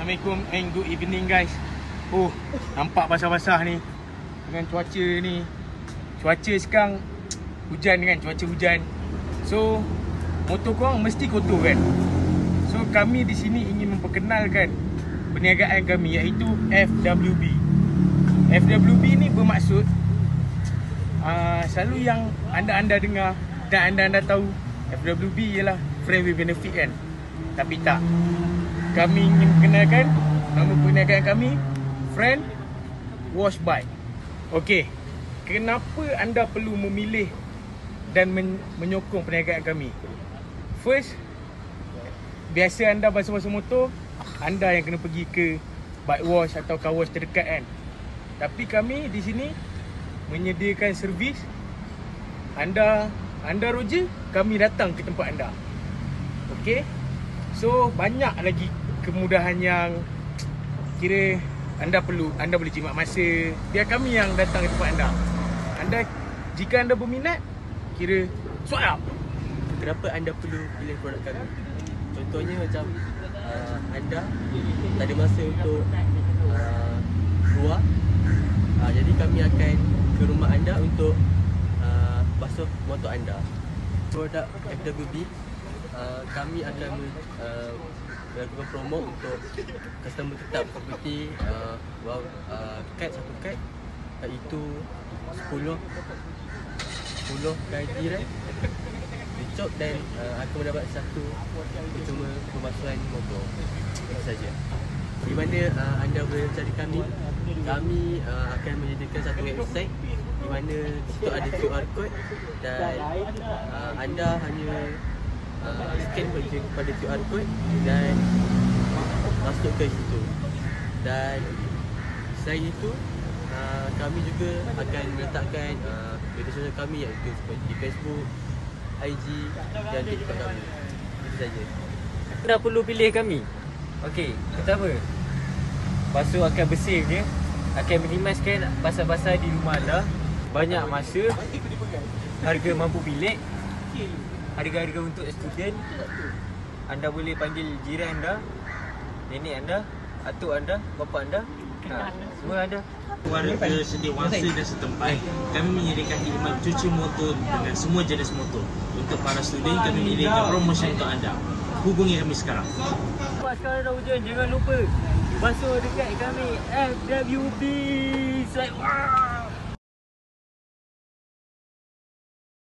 Assalamualaikum and good evening guys. Nampak basah-basah ni dengan cuaca ni. Cuaca sekarang hujan kan, cuaca hujan. So motor korang mesti kotor kan. So kami di sini ingin memperkenalkan perniagaan kami iaitu FWB. FWB ni bermaksud selalu yang anda dengar dan anda tahu FWB ialah friend with benefit kan. Tapi tak. Kami ingin kenalkan nama perniagaan kami Friend Wash Bike. Okey, kenapa anda perlu memilih dan menyokong perniagaan kami? First, biasa anda basuh-basuh motor, anda yang kena pergi ke bike wash atau car wash terdekat kan. Tapi kami di sini menyediakan servis. Anda roja, kami datang ke tempat anda. Okey. So banyak lagi kemudahan yang kira anda boleh jimat masa. Biar kami yang datang ke tempat anda. Jika anda berminat, kira swipe up. Kenapa anda perlu pilih produk kami? Contohnya macam anda tak ada masa untuk keluar, jadi kami akan ke rumah anda untuk basuh motor anda. Produk FWB, kami akan melakukan promo untuk customer tetap seperti satu kad iaitu 10 kali rem dicop dan akan mendapat satu percuma pembasuhan motor. Itu saja. Di mana anda boleh cari kami akan menyediakan satu website di mana di situ ada QR code dan anda hanya scan pada QR code dan masuk ke situ. Dan selain itu, kami juga akan meletakkan media sosial kami iaitu seperti Facebook, IG dan TikTok kami. Itu saja. Anda perlu pilih kami. Okey, pertama, basuh akan bersih dia, akan minimiskan basah-basah di rumah anda, banyak masa, harga mampu bilik, harga-harga untuk student. Anda boleh panggil jiran anda, nenek anda, atuk anda, bapa anda, semua ada. Warga sediawasa dan setempat, kami menyediakan khidmat cuci motor dengan semua jenis motor. Untuk para student, kami menyediakan promosi untuk anda. Hubungi kami sekarang. Sekarang dah hujan, jangan lupa basuh dekat kami FWB.